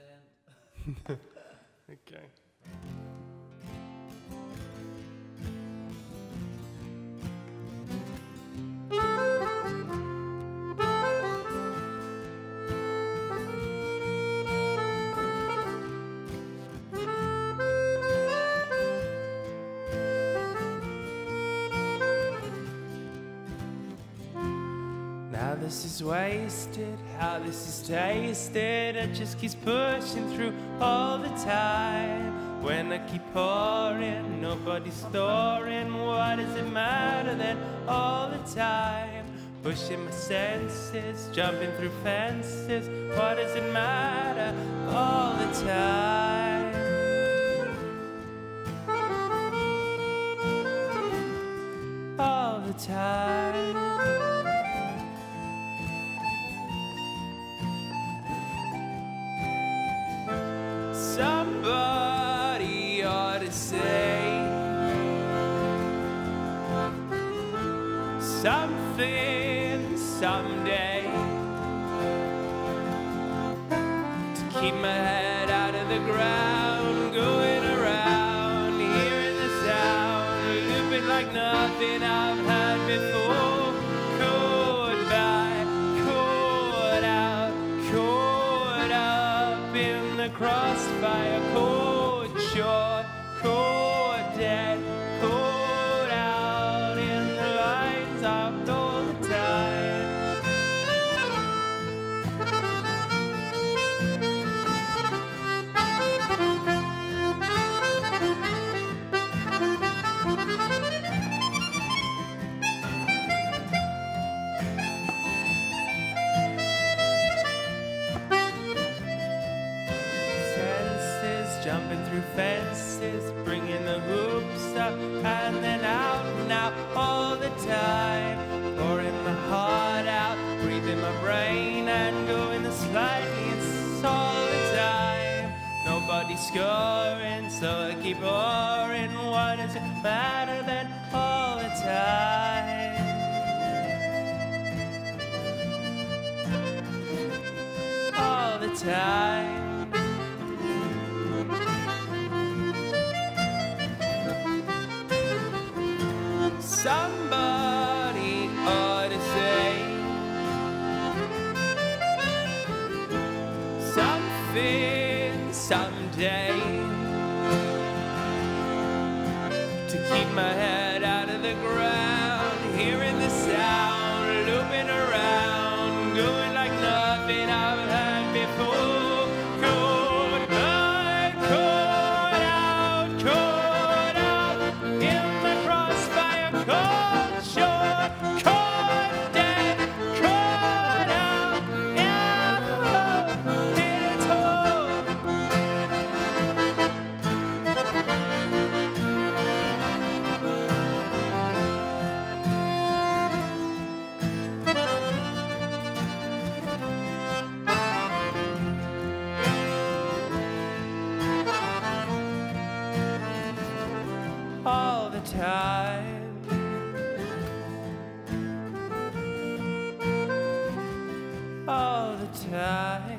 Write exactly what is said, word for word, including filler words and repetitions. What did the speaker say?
the end. Okay. Now this is wasted, how this is tasted. It just keeps pushing through all the time. When I keep pouring, nobody's storing. What does it matter then all the time? Pushing my senses, jumping through fences. What does it matter all the time? All the time. Somebody ought to say something someday to keep my head out of the ground, going around, hearing the sound, looping like nothing I've heard before. Caught by, caught out, caught up in the crossfire, caught short, caught dead, caught out in the lines of all the time. Jumping through fences, bringing the hoops up and then out now all the time. Pouring my heart out, breathing my brain and going the slightly, it's all the time. Nobody's scoring, so I keep pouring. What does it matter then all the time? All the time. Somebody ought to say something someday to keep my head out of the ground, hearing the sound, looping around, going like nothing I've heard before. Caught by, caught out, caught up in the crossfire, caught short, caught dead, caught out, yeah, hit it all. All the time. All the time.